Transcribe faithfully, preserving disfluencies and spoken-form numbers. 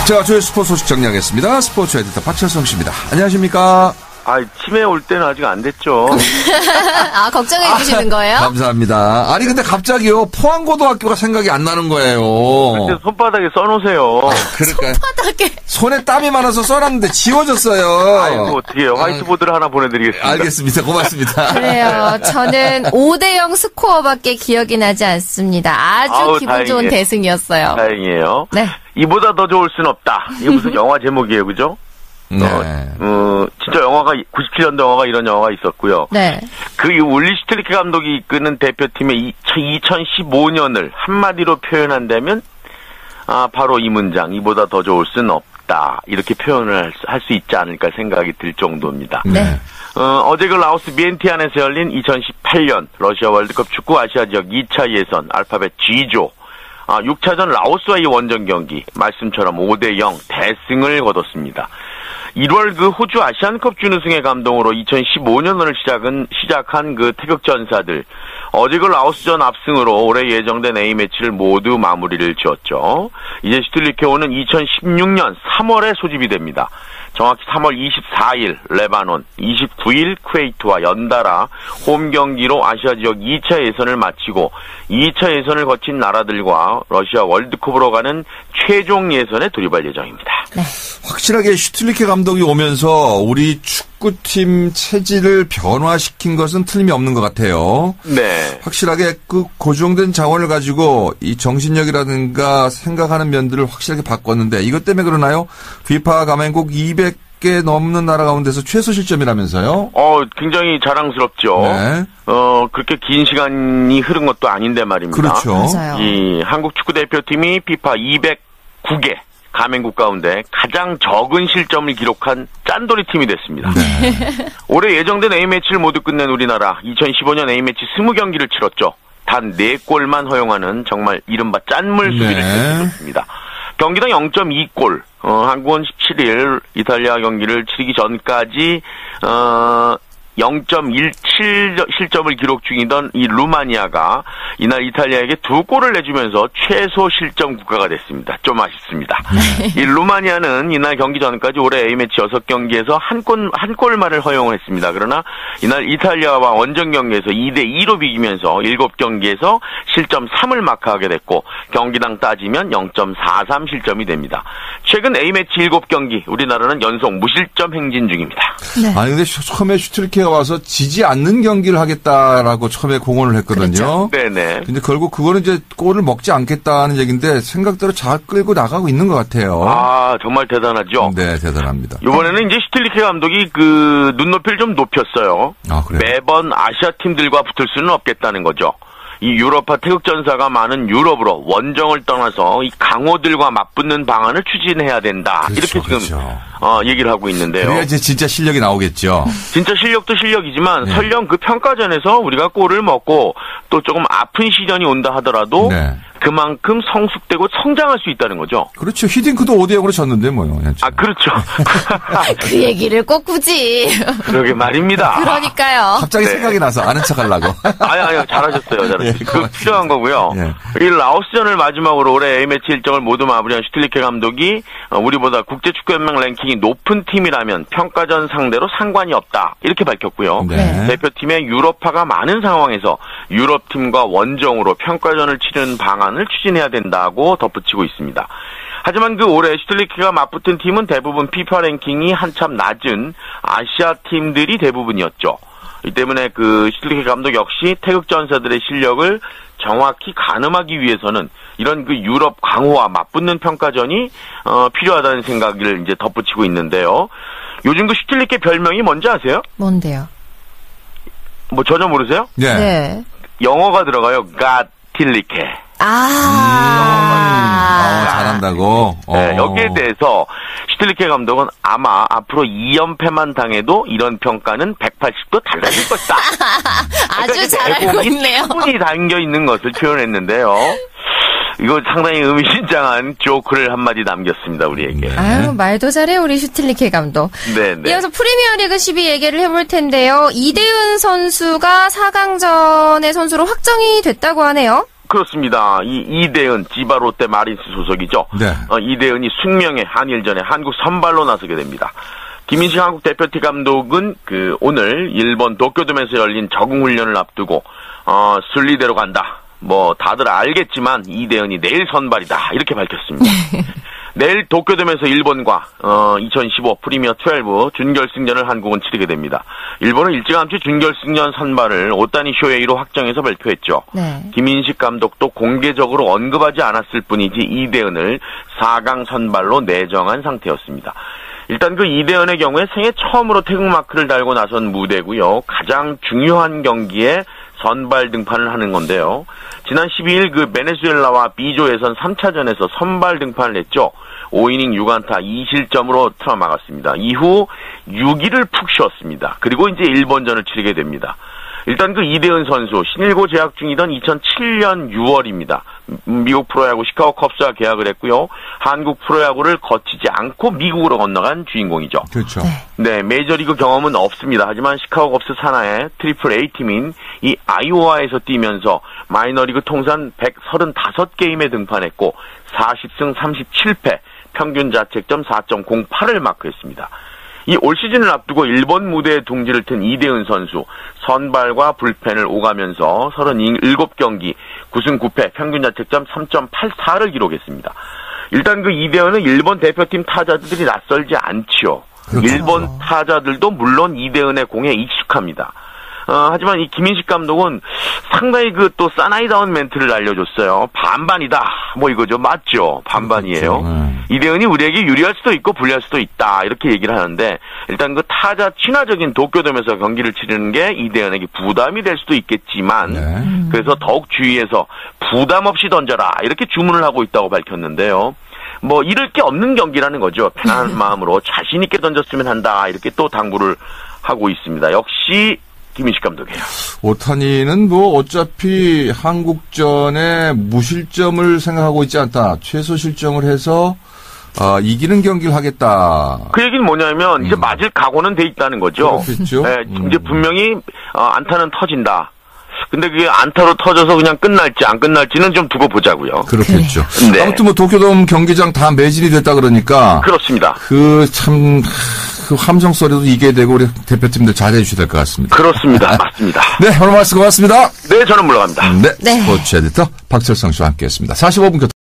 자, 저희 스포츠 소식 정리하겠습니다. 스포츠 에디터 박철성 씨입니다. 안녕하십니까? 아, 치매 올 때는 아직 안 됐죠. 아, 걱정해 주시는 거예요? 아, 감사합니다. 아니, 근데 갑자기요, 포항고등학교가 생각이 안 나는 거예요. 그때 손바닥에 써놓으세요. 아, 그러니까. 손바닥에. 손에 땀이 많아서 써놨는데 지워졌어요. 아이고, 어떻게 해요. 화이트보드를 아, 하나 보내드리겠습니다. 알겠습니다. 고맙습니다. 그래요. 저는 오 대 영 스코어밖에 기억이 나지 않습니다. 아주 아우, 기분 좋은 다행이에요. 대승이었어요. 다행이에요. 네. 이보다 더 좋을 순 없다. 이게 무슨 영화 제목이에요, 그죠? 네. 어, 어, 진짜 영화가, 구십칠 년도 영화가 이런 영화가 있었고요. 네. 그 울리 슈틸리케 감독이 이끄는 대표팀의 이천십오 년을 한마디로 표현한다면, 아, 바로 이 문장, 이보다 더 좋을 순 없다. 이렇게 표현을 할 수 있지 않을까 생각이 들 정도입니다. 네. 어, 어제 그 라오스 비엔티안에서 열린 이천십팔 년 러시아 월드컵 축구 아시아 지역 이 차 예선 알파벳 G조. 아, 육 차전 라오스와의 원정 경기, 말씀처럼 오 대 영 대승을 거뒀습니다. 일월 그 호주 아시안컵 준우승의 감동으로 이천십오 년을 시작은, 시작한 그 태극전사들. 어제 그 라오스전 압승으로 올해 예정된 A매치를 모두 마무리를 지었죠. 이제 슈틸리케오는 이천십육 년 삼월에 소집이 됩니다. 정확히 삼월 이십사일 레바논, 이십구일 쿠웨이트와 연달아 홈 경기로 아시아 지역 이 차 예선을 마치고 이 차 예선을 거친 나라들과 러시아 월드컵으로 가는 최종 예선에 돌입할 예정입니다. 네. 확실하게 슈틸리케 감독이 오면서 우리 축구팀 체질을 변화시킨 것은 틀림이 없는 것 같아요. 네. 확실하게 그 고정된 자원을 가지고 이 정신력이라든가 생각하는 면들을 확실하게 바꿨는데 이것 때문에 그러나요? 피파 가맹국 이백 개 넘는 나라 가운데서 최소 실점이라면서요? 어, 굉장히 자랑스럽죠. 네. 어, 그렇게 긴 시간이 흐른 것도 아닌데 말입니다. 그렇죠. 맞아요. 이 한국 축구 대표팀이 피파 이백구 개 가맹국 가운데 가장 적은 실점을 기록한 짠돌이 팀이 됐습니다. 네. 올해 예정된 A매치를 모두 끝낸 우리나라 이천십오 년 A매치 이십 경기를 치렀죠. 단 네 골만 허용하는 정말 이른바 짠물 수비를 네. 펼쳤습니다. 경기당 영 점 이 골, 어, 한국은 십칠일 이탈리아 경기를 치르기 전까지 어, 영 점 일칠 실점을 기록 중이던 이 루마니아가 이날 이탈리아에게 두 골을 내주면서 최소 실점 국가가 됐습니다. 좀 아쉽습니다. 이 루마니아는 이날 경기 전까지 올해 A매치 여섯 경기에서 한 골, 한 골만을 허용했습니다. 그러나 이날 이탈리아와 원정 경기에서 이 대 이로 비기면서 일곱 경기에서 실점 삼을 마크하게 됐고 경기당 따지면 영 점 사삼 실점이 됩니다. 최근 A매치 일곱 경기 우리나라는 연속 무실점 행진 중입니다. 네. 아니 근데 처음에 슈틸리케가 와서 지지 않는 경기를 하겠다라고 처음에 공언을 했거든요. 그렇죠. 네네. 근데 결국 그거는 이제 골을 먹지 않겠다는 얘기인데 생각대로 잘 끌고 나가고 있는 것 같아요. 아, 정말 대단하죠. 네, 대단합니다. 이번에는 이제 슈틸리케 감독이 그 눈높이를 좀 높였어요. 아, 그래요? 매번 아시아 팀들과 붙을 수는 없겠다는 거죠. 이 유럽파 태극전사가 많은 유럽으로 원정을 떠나서 이 강호들과 맞붙는 방안을 추진해야 된다. 그렇죠, 이렇게 지금 그렇죠. 어, 얘기를 하고 있는데요. 그래야 이제 진짜 실력이 나오겠죠. 진짜 실력도 실력이지만 네. 설령 그 평가전에서 우리가 골을 먹고 또 조금 아픈 시련이 온다 하더라도 네. 그만큼 성숙되고 성장할 수 있다는 거죠. 그렇죠. 히딩크도 오 대 영으로 졌는데 뭐요. 아, 그렇죠. 그 얘기를 꼭 굳이. 그러게 말입니다. 그러니까요. 갑자기 네. 생각이 나서 아는 척하려고. 아니, 아니요. 잘하셨어요. 잘하셨어요. 예, 그거 고맙습니다. 필요한 거고요. 예. 이 라오스전을 마지막으로 올해 A매치 일정을 모두 마무리한 슈틸리케 감독이 우리보다 국제축구연맹 랭킹이 높은 팀이라면 평가전 상대로 상관이 없다. 이렇게 밝혔고요. 네. 대표팀의 유럽파가 많은 상황에서 유럽팀과 원정으로 평가전을 치르는 방안을 추진해야 된다고 덧붙이고 있습니다. 하지만 그 올해 슈틸리케가 맞붙은 팀은 대부분 피파 랭킹이 한참 낮은 아시아 팀들이 대부분이었죠. 이 때문에 그 슈틸리케 감독 역시 태극전사들의 실력을 정확히 가늠하기 위해서는 이런 그 유럽 강호와 맞붙는 평가전이 어, 필요하다는 생각을 이제 덧붙이고 있는데요. 요즘 그 슈틸리케 별명이 뭔지 아세요? 뭔데요? 뭐 전혀 모르세요? 네. 네. 영어가 들어가요. 가틸리케. 아. 아, 잘한다고. 네, 어. 여기에 대해서 슈틸리케 감독은 아마 앞으로 이 연패만 당해도 이런 평가는 백팔십 도 달라질 것이다. 아주 잘 알고 있네요. 충분히 담겨 있는 것을 표현했는데요. 이거 상당히 의미심장한 조크를 한마디 남겼습니다, 우리에게. 아유, 말도 잘해, 우리 슈틸리케 감독. 네네. 이어서 프리미어리그 십이 얘기를 해볼 텐데요. 이대은 선수가 사 강전의 선수로 확정이 됐다고 하네요. 그렇습니다. 이 이대은 지바 롯데 마린스 소속이죠. 네. 어, 이대은이 숙명의 한일전에 한국 선발로 나서게 됩니다. 김인식 한국 대표팀 감독은 그 오늘 일본 도쿄돔에서 열린 적응 훈련을 앞두고 어, 순리대로 간다. 뭐 다들 알겠지만 이대은이 내일 선발이다. 이렇게 밝혔습니다. 내일 도쿄돔에서 일본과 어, 이천십오 프리미어 십이 준결승전을 한국은 치르게 됩니다. 일본은 일찌감치 준결승전 선발을 오타니 쇼헤이로 확정해서 발표했죠. 네. 김인식 감독도 공개적으로 언급하지 않았을 뿐이지 이대은을 사 강 선발로 내정한 상태였습니다. 일단 그 이대은의 경우에 생애 처음으로 태극마크를 달고 나선 무대고요. 가장 중요한 경기에 선발 등판을 하는 건데요. 지난 십이일 그 베네수엘라와 B조 예선 삼 차전에서 선발 등판을 했죠. 오 이닝 육 안타 이 실점으로 틀어막았습니다. 이후 육 일을 푹 쉬었습니다. 그리고 이제 일본전을 치르게 됩니다. 일단 그 이대은 선수 신일고 재학 중이던 이천칠년 유월입니다. 미국 프로야구 시카고 컵스와 계약을 했고요. 한국 프로야구를 거치지 않고 미국으로 건너간 주인공이죠. 그렇죠. 네, 메이저리그 경험은 없습니다. 하지만 시카고 컵스 산하의 트리플 A 팀인 이 아이오와에서 뛰면서 마이너리그 통산 백삼십오 게임에 등판했고 사십 승 삼십칠 패, 평균 자책점 사 점 공팔을 마크했습니다. 이 올 시즌을 앞두고 일본 무대에 둥지를 튼 이대은 선수 선발과 불펜을 오가면서 삼십칠 경기 구 승 구 패 평균 자책점 삼 점 팔사를 기록했습니다. 일단 그 이대은은 일본 대표팀 타자들이 낯설지 않지요. 그렇죠. 일본 타자들도 물론 이대은의 공에 익숙합니다. 어, 하지만 이 김인식 감독은 상당히 그 또 사나이다운 멘트를 알려줬어요. 반반이다. 뭐 이거죠. 맞죠? 반반이에요. 그렇죠. 네. 이대은이 우리에게 유리할 수도 있고 불리할 수도 있다. 이렇게 얘기를 하는데 일단 그 타자 친화적인 도쿄돔에서 경기를 치르는 게 이대은에게 부담이 될 수도 있겠지만 네. 그래서 더욱 주의해서 부담 없이 던져라. 이렇게 주문을 하고 있다고 밝혔는데요. 뭐 잃을 게 없는 경기라는 거죠. 편안한 마음으로 자신 있게 던졌으면 한다. 이렇게 또 당부를 하고 있습니다. 역시 김인식 감독이에요. 오타니는 뭐 어차피 한국전에 무실점을 생각하고 있지 않다. 최소 실점을 해서 어, 이기는 경기를 하겠다. 그 얘기는 뭐냐면 이제 음. 맞을 각오는 돼 있다는 거죠. 그렇겠죠. 네, 음. 이제 분명히 어, 안타는 터진다. 근데 그게 안타로 터져서 그냥 끝날지 안 끝날지는 좀 두고 보자고요. 그렇겠죠. 네. 아무튼 뭐 도쿄돔 경기장 다 매진이 됐다 그러니까 그렇습니다. 그 참 그 함성 소리도 이겨야 되고 우리 대표팀들 잘해 주셔야 될 것 같습니다. 그렇습니다. 맞습니다. 네, 오늘 말씀 고맙습니다. 네, 저는 물러갑니다. 네, 네. 스포츠 에디터 박철성 씨와 함께했습니다. 사십오 분 교통